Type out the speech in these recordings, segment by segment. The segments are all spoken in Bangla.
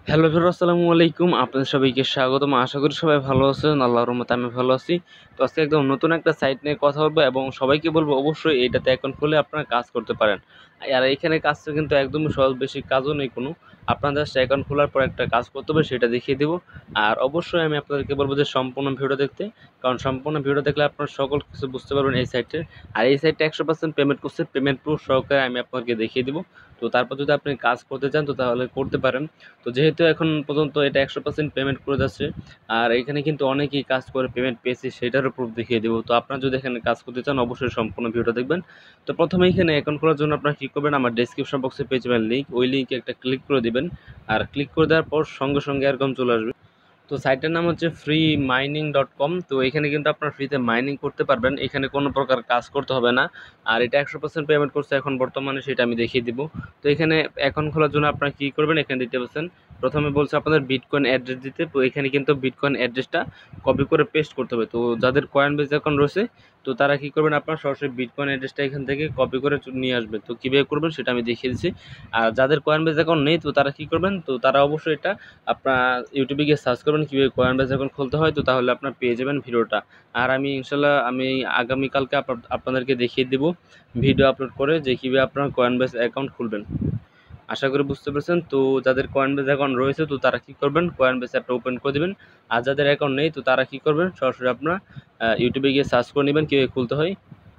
হ্যালো ভিউয়ার আসসালামু আলাইকুম। আপনাদের সবাইকে স্বাগতম। আশা করি সবাই ভালো আছেন। আল্লাহর রহমতে আমি ভালো আছি। তো আজকে একদম নতুন একটা সাইট নিয়ে কথা বলবো এবং সবাইকে বলবো অবশ্যই এইটাতে অ্যাকাউন্ট খুলে আপনারা কাজ করতে পারেন। আর এইখানে কাজটা কিন্তু একদমই সহজ, বেশি কাজও নেই কোনো। আপনারা জাস্ট অ্যাকাউন্ট খোলার পর একটা কাজ করতে হবে, সেটা দেখিয়ে দেবো। আর অবশ্যই আমি আপনাদেরকে বলবো যে সম্পূর্ণ ভিডিও দেখতে, কারণ সম্পূর্ণ ভিডিও দেখলে আপনারা সকল কিছু বুঝতে পারবেন এই সাইটের। আর এই সাইটটা 100% পেমেন্ট করছে, পেমেন্ট প্রুফ সহকারে আমি আপনাদেরকে দেখিয়ে দেবো। তো তারপর যদি আপনি কাজ করতে চান তো তাহলে করতে পারেন। তো যেহেতু এখন পর্যন্ত এটা 100% পেমেন্ট করে যাচ্ছে, আর এখানে কিন্তু অনেকেই কাজ করে পেমেন্ট পেয়েছে, সেটারও প্রুফ দেখিয়ে দেবো। তো আপনারা যদি এখানে কাজ করতে চান অবশ্যই সম্পূর্ণ ভিডিওটা দেখবেন। তো প্রথমে এখানে অ্যাকাউন্ট খোলার জন্য আপনারা কী করবেন, আমার ডেসক্রিপশন বক্সে পেয়ে যাবেন লিঙ্ক, ওই লিঙ্কে একটা ক্লিক করে দিবেন। আর ক্লিক করে দেওয়ার পর সঙ্গে সঙ্গে এরকম চলে আসবে। তো সাইটের নাম হচ্ছে freemining.com। তো এখানে কিন্তু আপনার ফ্রিতে মাইনিং করতে পারবেন, এখানে কোনো প্রকার কাজ করতে হবে না। আর এটা 100% পেমেন্ট করছে এখন বর্তমানে, সেটা আমি দেখিয়ে দিব। তো এখানে অ্যাকাউন্ট খোলার জন্য আপনারা কী করবেন, এখানে দিতে পারছেন প্রথমে বলছে আপনাদের বিটকয়েন অ্যাড্রেস দিতে। তো এখানে কিন্তু বিটকয়েন অ্যাড্রেসটা কপি করে পেস্ট করতে হবে। তো যাদের কয়েনবেজ অ্যাকাউন্ট রয়েছে তো তারা কী করবেন, আপনার সরাসরি বিটকয়েন অ্যাড্রেসটা এখান থেকে কপি করে নিয়ে আসবেন। তো কীভাবে করবেন সেটা আমি দেখিয়ে দিচ্ছি। আর যাদের কয়েনবেজ অ্যাকাউন্ট নেই তো তারা কী করবেন, তো তারা অবশ্যই এটা আপনার ইউটিউবে গিয়ে সার্চ করবেন কীভাবে কয়েনবেজ অ্যাকাউন্ট খুলতে হয়। তো তাহলে আপনার পেয়ে যাবেন ভিডিওটা। আর আমি ইনশাল্লাহ আগামীকালকে আপনাদেরকে দেখিয়ে দেবো ভিডিও আপলোড করে যে কীভাবে আপনার কয়েনবেজ অ্যাকাউন্ট খুলবেন। আশা করি বুঝতে পেরেছেন। তো যাদের কয়েনবেজ অ্যাকাউন্ট রয়েছে তো তারা কী করবেন, কয়েনবেজ অ্যাপটা ওপেন করে দেবেন। আর যাদের অ্যাকাউন্ট নেই তো তারা কী করবেন, সরাসরি আপনারা ইউটিউবে গিয়ে সার্চ করে নেবেন কীভাবে খুলতে হয়।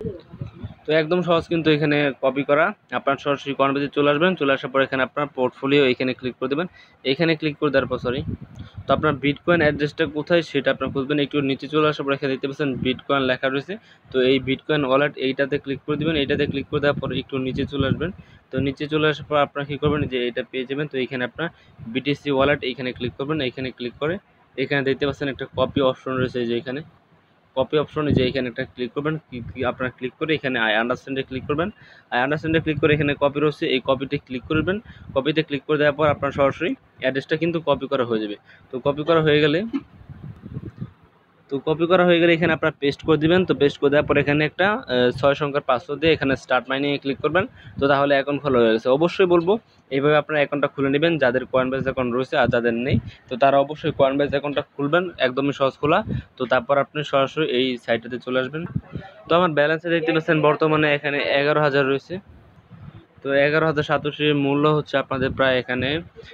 তো একদম সহজ কিন্তু এখানে কপি করা। আপনার সরাসরি কয়েনবেজে চলে আসবেন, চলে আসার পর এখানে আপনার পোর্টফোলিও এখানে ক্লিক করে দেবেন। এখানে ক্লিক করে দেওয়ার পর তো আপনার বিটকয়েন অ্যাড্রেসটা কোথায় সেটা আপনার খুঁজবেন। একটু নিচে চলে আসার পর এখানে দেখতে পাচ্ছেন বিটকয়েন লেখা রয়েছে। তো এই বিটকয়েন ওয়ালেট এইটাতে ক্লিক করে দেবেন। এইটাতে ক্লিক করে দেওয়ার পর একটু নিচে চলে আসবেন। তো নিচে চলে আসার পর আপনারা কী করবেন, যে এটা পেয়ে যাবেন। তো এইখানে আপনার বিটিসি ওয়ালেট এইখানে ক্লিক করবেন। এইখানে ক্লিক করে এখানে দেখতে পাচ্ছেন একটা কপি অপশন রয়েছে, যে এখানে কপি অপশনে যে এখানে একটা ক্লিক করবেন। আপনারা ক্লিক করে এখানে আই আন্ডারস্ট্যান্ডে ক্লিক করবেন। আই আন্ডারস্ট্যান্ডে ক্লিক করে এখানে কপি রয়েছে, এই কপিতে ক্লিক করবেন। কপিতে ক্লিক করে দেওয়ার পর আপনার সরাসরি অ্যাড্রেসটা কিন্তু কপি করা হয়ে যাবে। তো কপি করা হয়ে গেলে এখানে আপনারা পেস্ট করে দিবেন। তো পেস্ট করে দেওয়ার পর এখানে একটা 6 সংখ্যার পাসওয়ার্ড দিয়ে এখানে স্টার্ট মাইনিংয়ে ক্লিক করবেন। তো তাহলে অ্যাকাউন্ট খোলা হয়ে গেছে। অবশ্যই বলবো এইভাবে আপনারা অ্যাকাউন্টটা খুলে নেবেন যাদের কয়েনবেজ অ্যাকাউন্ট রয়েছে। আর যাদের নেই তো তারা অবশ্যই কয়েনবেজ অ্যাকাউন্টটা খুলবেন, একদমই সহজ খোলা। তো তারপর আপনি সরাসরি এই সাইটটাতে চলে আসবেন। তো আমার ব্যালেন্সে দেখতে পাচ্ছেন বর্তমানে এখানে 11,000 রয়েছে। তো 11,000 সাতোশির মূল্য হচ্ছে আপনাদের প্রায় এখানে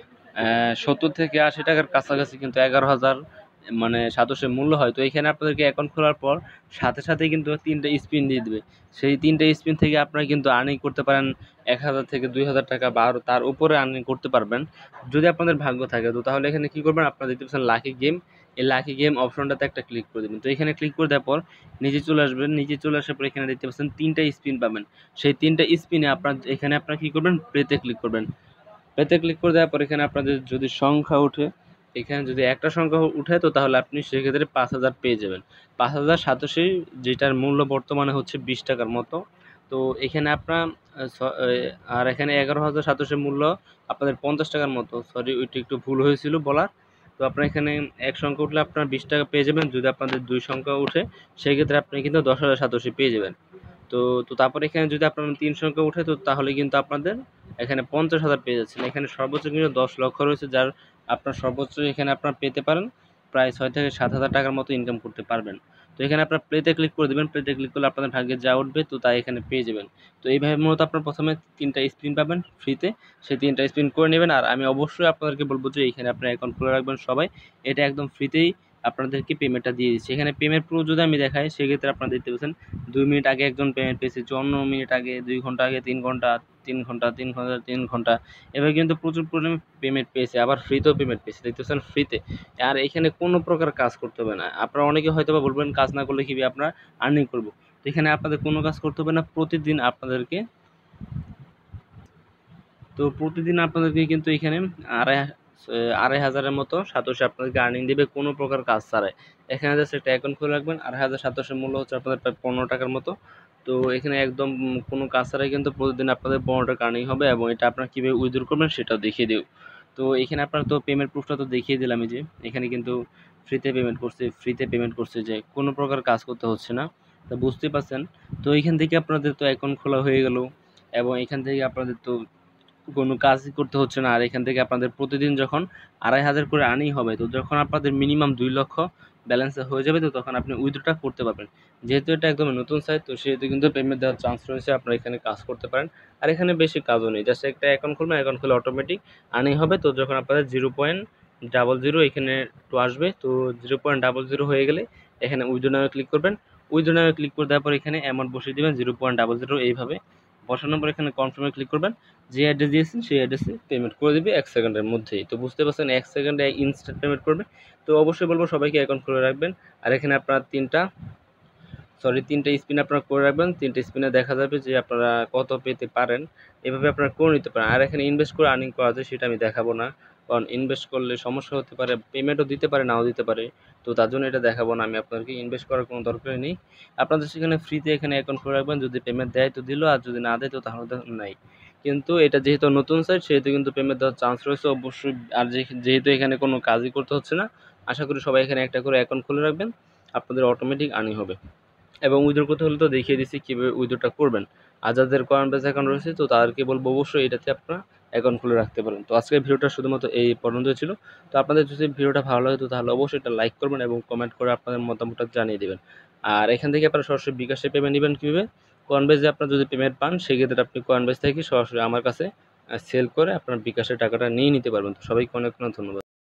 70 থেকে 80 টাকার কাছাকাছি কিন্তু 11,000 মানে সাতোশির মূল্য হয়। তো এখানে আপনাদেরকে অ্যাকাউন্ট খোলার পর সাথে সাথেই কিন্তু 3টা স্পিন দিয়ে দেবে। সেই 3টা স্পিন থেকে আপনারা কিন্তু আর্নিং করতে পারেন 1,000 থেকে 2,000 টাকা বা আরও তার উপরে আর্নিং করতে পারবেন যদি আপনাদের ভাগ্য থাকে। তো তাহলে এখানে কী করবেন, আপনারা দেখতে পাচ্ছেন লাকি গেম, এই লাকি গেম অপশনটাতে একটা ক্লিক করে দেবেন। তো এখানে ক্লিক করে দেওয়ার পর নিচে চলে আসবেন। নিচে চলে আসার পর এখানে দেখতে পাচ্ছেন 3টা স্পিন পাবেন। সেই 3টা স্পিনে আপনারা কী করবেন, প্লেতে ক্লিক করবেন। প্লেতে ক্লিক করে দেওয়ার পর এখানে আপনাদের যদি সংখ্যা উঠে, এখানে যদি একটা সংখ্যা উঠে তো তাহলে আপনি সেক্ষেত্রে 5,000 পেয়ে যাবেন। 5,000 সাতোশি, যেটার মূল্য বর্তমানে হচ্ছে 20 টাকার মতো। তো এখানে আপনার আর এখানে 11,000 সাতোশির মূল্য আপনাদের 50 টাকার মতো। সরি, ওইটা একটু ভুল হয়েছিল বলার। তো আপনার এখানে এক সংখ্যা উঠলে আপনার 20 টাকা পেয়ে যাবেন। যদি আপনাদের 2 সংখ্যা উঠে সেক্ষেত্রে আপনি কিন্তু 10,000 সাতোশি পেয়ে যাবেন। তো তো তারপর এখানে যদি আপনার 3 সংখ্যা উঠে তো তাহলে কিন্তু আপনাদের এখানে 50,000 পেয়ে যাচ্ছেন। এখানে সর্বোচ্চ কিন্তু 10 লক্ষ রয়েছে, যার আপনার সর্বোচ্চ এখানে আপনার পেতে পারেন প্রায় 6 থেকে 7,000 টাকার মতো ইনকাম করতে পারবেন। তো এখানে আপনার প্লেতে ক্লিক করে দেবেন। প্লেতে ক্লিক করলে আপনাদের ভাগ্যে যা উঠবে তো তাই এখানে পেয়ে যাবেন। তো এইভাবে মূলত আপনার প্রথমে 3টা স্পিন পাবেন ফ্রিতে, সেই 3টা স্পিন করে নেবেন। আর আমি অবশ্যই আপনাদেরকে বলবো যে এইখানে আপনার অ্যাকাউন্ট খুলে রাখবেন সবাই। এটা একদম ফ্রিতেই আপনাদেরকে পেমেন্টটা দিয়ে দিচ্ছি। এখানে পেমেন্ট প্রুফ যদি আমি দেখাই সেক্ষেত্রে আপনারা দেখতে পাচ্ছেন 2 মিনিট আগে একজন পেমেন্ট পেয়েছে, 54 মিনিট আগে, 2 ঘন্টা আগে, 3 ঘন্টা, 3 ঘন্টা, 3 ঘন্টা, 3 ঘন্টা, এভাবে কিন্তু প্রচুর পরিমাণে পেমেন্ট পেয়েছে। আবার ফ্রিতেও পেমেন্ট পেয়েছে, দেখতে পাচ্ছেন ফ্রিতে। আর এখানে কোনো প্রকার কাজ করতে হবে না। আপনারা অনেকে হয়তো বা বলবেন কাজ না করলে কীভাবে আপনারা আর্নিং করবো। তো এখানে আপনাদের কোনো কাজ করতে হবে না। প্রতিদিন আপনাদেরকে কিন্তু এখানে আড়াই 2,500-এর মতো সাতোশি আপনাদেরকে আর্নিং দেবে কোনো প্রকার কাজ ছাড়াই। এখানে জাস্ট একটা অ্যাকাউন্ট খুলে রাখবেন। 2,500 সাতোশির মূল্য হচ্ছে আপনাদের প্রায় 15 টাকার মতো। তো এখানে একদম কোনো কাজ ছাড়াই কিন্তু প্রতিদিন আপনাদের 15 টাকা আর্নিং হবে এবং এটা আপনারা কীভাবে উইথড্র করবেন সেটাও দেখিয়ে দেব। তো এখানে আপনার তো পেমেন্ট প্রুফটা তো দেখিয়ে দিলামই, যে এখানে কিন্তু ফ্রিতে পেমেন্ট করছে, যে কোনো প্রকার কাজ করতে হচ্ছে না। তো বুঝতেই পারছেন। তো এইখান থেকে আপনাদের তো অ্যাকাউন্ট খোলা হয়ে গেল এবং এখান থেকে আপনাদের তো কোনো কাজই করতে হচ্ছে না। আর এখান থেকে আপনাদের প্রতিদিন যখন 2500 করে আর্নিং হবে, তো যখন আপনাদের মিনিমাম 2 লক্ষ ব্যালেন্সে হয়ে যাবে, তো তখন আপনি উইথড্রটা করতে পারবেন। যেহেতু এটা একদম নতুন সাইট, তো সেহেতু কিন্তু পেমেন্ট দেওয়ার চান্স রয়েছে, আপনারা এখানে কাজ করতে পারেন। আর এখানে বেশি কাজও নেই, জাস্ট একটা অ্যাকাউন্ট খুলবেন, অ্যাকাউন্ট খুলে অটোমেটিক আর্নিং হবে। তো যখন আপনাদের 0.00 এখানে তো আসবে, তো 0.00 হয়ে গেলে এখানে উইথড্র নামে ক্লিক করবেন। উইথড্র নামে ক্লিক করে দেওয়ার পর এখানে অ্যামাউন্ট বসিয়ে দেবেন 0.00, এইভাবে বসানোর পর এখানে কনফার্মে ক্লিক করবেন। যে অ্যাড্রেস দিয়েছেন সেই অ্যাড্রেসে পেমেন্ট করে দেবে 1 সেকেন্ডের মধ্যেই। তো বুঝতে পারছেন, 1 সেকেন্ডে ইনস্ট্যান্ট পেমেন্ট করবে। তো অবশ্যই বলবো সবাইকে অ্যাকাউন্ট খুলে রাখবেন। আর এখানে আপনারা তিনটা স্পিন আপনারা করে রাখবেন। 3টা স্পিনে দেখা যাবে যে আপনারা কত পেতে পারেন, এভাবে আপনারা করে নিতে পারেন। আর এখানে ইনভেস্ট করে আর্নিং করা যায় সেটা আমি দেখাবো না, কারণ ইনভেস্ট করলে সমস্যা হতে পারে, পেমেন্টও দিতে পারে, নাও দিতে পারে। তো তার জন্য এটা দেখাবো না আমি আপনাদেরকে, ইনভেস্ট করার কোনো দরকারই নেই। আপনাদের সেখানে ফ্রিতে এখানে অ্যাকাউন্ট করে রাখবেন, যদি পেমেন্ট দেয় তো দিল, আর যদি না দেয় তো তাহলে তো নাই। কিন্তু এটা যেহেতু নতুন সাইট, সেহেতু কিন্তু পেমেন্ট দেওয়ার চান্স রয়েছে অবশ্যই। আর যেহেতু এখানে কোনো কাজই করতে হচ্ছে না, আশা করি সবাই এখানে একটা করে অ্যাকাউন্ট খুলে রাখবেন, আপনাদের অটোমেটিক আর্নিং হবে। এবং উইথড্র করতে হলে তো দেখিয়ে দিচ্ছি কীভাবে উইথড্রটা করবেন। আর যাদের কয়েনবেস অ্যাকাউন্ট রয়েছে, তো তাদেরকে বলবো অবশ্যই এটাতে আপনারা অ্যাকাউন্ট খুলে রাখতে পারেন। তো আজকের ভিডিওটা শুধুমাত্র এই পর্যন্তই ছিল। তো আপনাদের যদি ভিডিওটা ভালো লাগে, তো তাহলে অবশ্যই এটা লাইক করবেন এবং কমেন্ট করে আপনাদের মতামতটা জানিয়ে দেবেন। আর এখান থেকে আপনারা সরাসরি বিকাশে পেমেন্ট নেবেন কীভাবে, কয়েনবেসে আপনারা যদি পেমেন্ট পান, সেক্ষেত্রে আপনি কয়েনবেস থেকে সরাসরি আমার কাছে সেল করে আপনার বিকাশের টাকাটা নিয়ে নিতে পারবেন। তো সবাইকে অনেক অনেক ধন্যবাদ।